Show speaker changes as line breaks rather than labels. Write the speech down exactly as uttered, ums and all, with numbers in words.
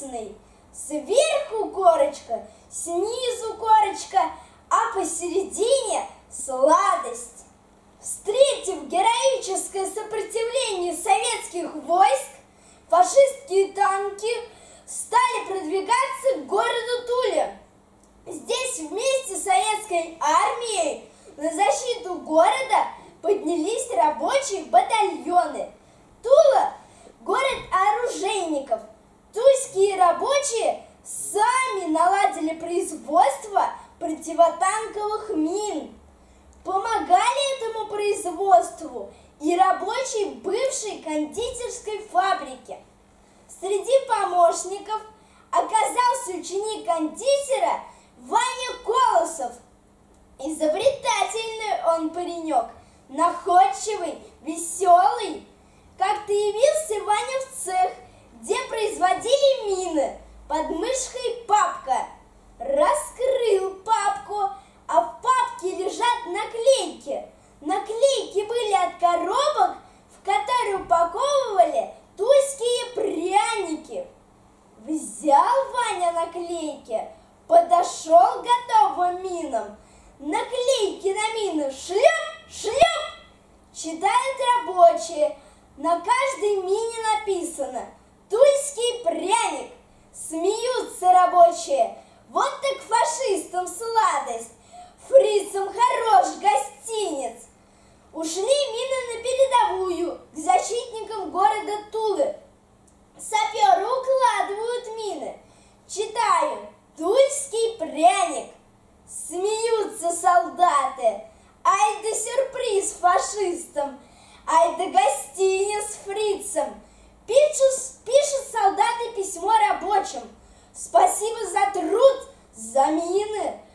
вкусный. Сверху корочка, снизу корочка, а посередине сладость. Встретив героическое сопротивление советских войск, фашистские танки стали продвигаться к городу Туле. Здесь вместе с советской армией на защиту города поднялись рабочие батальоны. Тула – город оружейников. Тульские рабочие сами наладили производство противотанковых мин. Помогали этому производству и рабочие бывшей кондитерской фабрики. Среди помощников оказался ученик кондитера Ваня Колосов. Изобретательный он паренек, находчивый, веселый. Как-то явился Ваня в цех, где производили мины. Под мышкой папка. Раскрыл папку, а в папке лежат наклейки. Наклейки были от коробок, в которые упаковывали тульские пряники. Взял Ваня наклейки, подошел к готовым минам. Наклейки на мины шлеп, шлеп. Читают рабочие. На каждой мине написано «Тульский пряник». Смеются рабочие. Вот так фашистам сладость, фрицам хорош гостинец. Ушли мины на передовую к защитникам города Тулы. Саперы укладывают мины. Читаю «Тульский пряник». Смеются солдаты. Ай да сюрприз фашистам, ай да гостинец фрицам. Пишут, пишут солдаты письмо рабочим. Спасибо за труд, за мины.